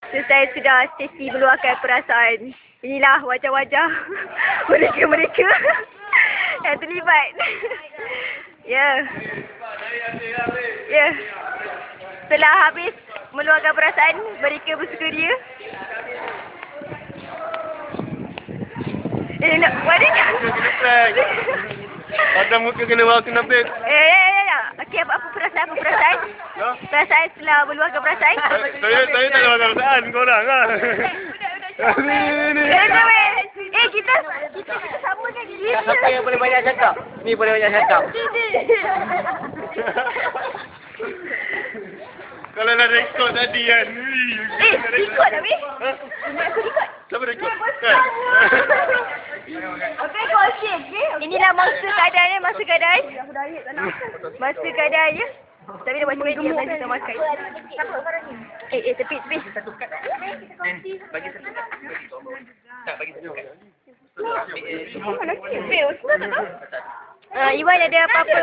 So, saya sudah sesi meluahkan perasaan. Inilah wajah-wajah mereka-mereka yang terlibat. Ya. Ya. Setelah habis meluahkan perasaan, mereka bersedia. Nak buat dia tak? Ada muka kena bawa kena beg. Ya. Okey, apa perasaan? Perasaan setelah meluahkan perasaan? Saya tak ada perasaan korang lah. Kita sama kan? Siapa yang boleh banyak cakap? Ni boleh banyak cakap. Kalau nak rekod tadi kan. Ikut tak, Bih? Aku ikut. Siapa rekod? Okey, kongsi. Inilah masa keadaan. Masa keadaan je. Tapi dia buat macam ni, nanti kita makan. Tepi. Bagi satu. Tak, bagi satu. Iwan ada apa-apa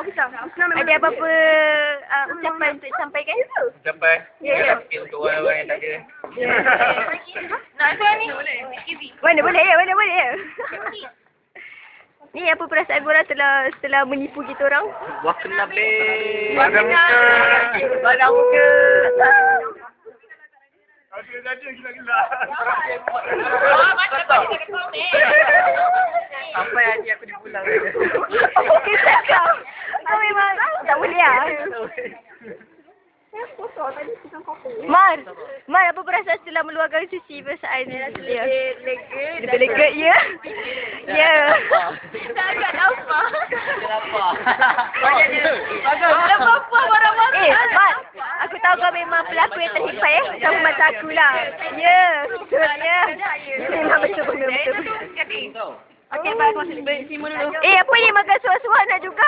ucapan untuk disampaikan? Sampai. Ya. Untuk orang-orang yang tak ada. Nak saya ni? Mana boleh ya? Ni apa perasaan korang setelah menipu kita orang? Wah, kena beg. Badan muka. Ada gila-gila. Sampai hati aku dipulang. Kisah kau. Kau memang tak boleh lah. Mar, apa perasaan setelah meluahkan sesi perasaan dia? Lebih lega, ya? Ya. Tak agak lapar. Mar, aku tahu kau memang pelakon yang terhifat sama macam aku lah. Ya, betul ya. Memang betul. Okey, baik, Simon dulu. Apa ni makan suah-suah nak juga?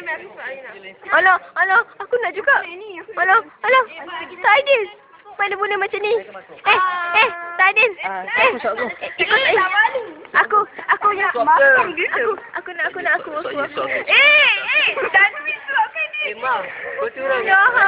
Alah, aku nak juga. Alah, Saidin. Mana boleh macam ni? Saidin. Ikut aku nak makan gitu. Aku nak. Jangan disuapkan ni. Mak, kau curang. Jahat.